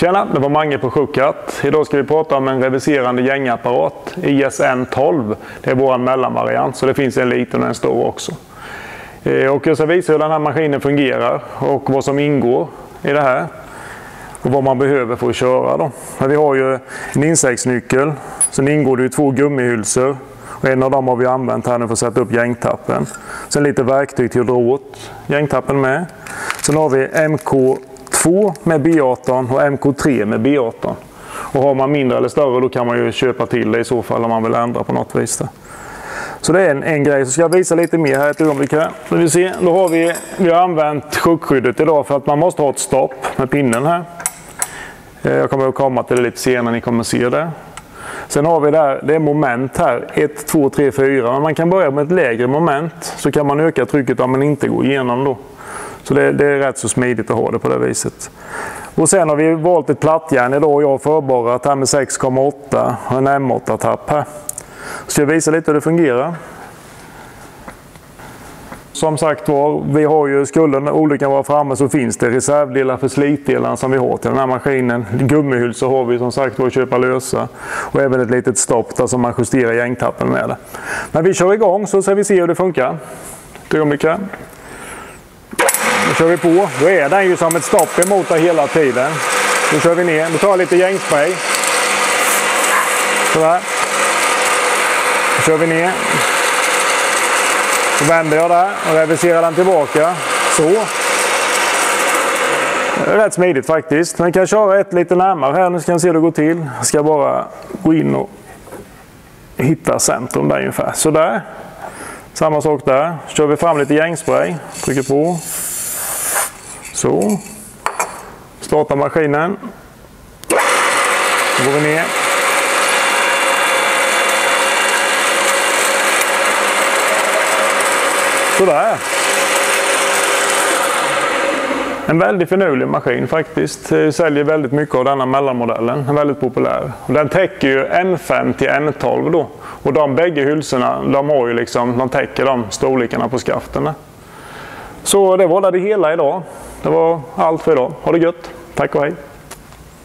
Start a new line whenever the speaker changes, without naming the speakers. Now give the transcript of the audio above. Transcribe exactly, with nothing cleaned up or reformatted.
Tjena, det var Mange på Sjukat. Idag ska vi prata om en reviserande gängapparat, I S N tolv. Det är vår mellanvariant, så det finns en liten och en stor också. Och jag ska visa hur den här maskinen fungerar och vad som ingår i det här. Och vad man behöver för att köra då. Men vi har ju en insektsnyckel, sen ingår det ju två gummihylsor. Och en av dem har vi använt här nu för att sätta upp gängtappen. Sen lite verktyg till att dra åt gängtappen med. Sen har vi M K två med B arton och M K tre med B arton. Och har man mindre eller större då kan man ju köpa till det i så fall om man vill ändra på något vis. Där. Så det är en, en grej. Så ska jag visa lite mer här ett ögonblick här. Så vi ser, då har vi, vi har använt sjuckskyddet idag för att man måste ha ett stopp med pinnen här. Jag kommer att komma till det lite senare, ni kommer att se det. Sen har vi där, det är moment här, ett, två, tre, fyra. Men man kan börja med ett lägre moment så kan man öka trycket om man inte går igenom då. Så det, det är rätt så smidigt att ha det på det viset. Och sen har vi valt ett plattjärn idag och jag har förborrat här med sex komma åtta och en M åtta-tapp här. Så jag visar lite hur det fungerar. Som sagt var, vi har ju, skulle olyckan vara framme så finns det reservdelar för slitdelarna som vi har till den här maskinen. Gummihylsor har vi som sagt var att köpa lösa. Och även ett litet stopp där som man justerar gängtappen med det. Men vi kör igång så ska vi se hur det funkar. Ett ögonblick här. Nu kör vi på. Då är den ju som ett stopp emot det hela tiden. Nu kör vi ner. Nu tar jag lite gängspray. Sådär. Nu kör vi ner. Så vänder jag där och reviserar den tillbaka. Så. Det är rätt smidigt faktiskt. Men kan köra ett lite närmare här. Nu ska ni se hur det går till. Jag ska bara gå in och hitta centrum där ungefär. Så där. Samma sak där. Så kör vi fram lite gängspray. Trycker på. Så. Startar maskinen. Så går vi ner. Sådär. En väldigt förnulig maskin faktiskt. Jag säljer väldigt mycket av denna mellanmodellen. Den är väldigt populär. Och den täcker ju N fem till N tolv då. Och de bägge hylsorna, de har ju liksom, de täcker de storlekarna på skafterna. Så det var det hela idag. Det var allt för idag. Ha det gött. Tack och hej.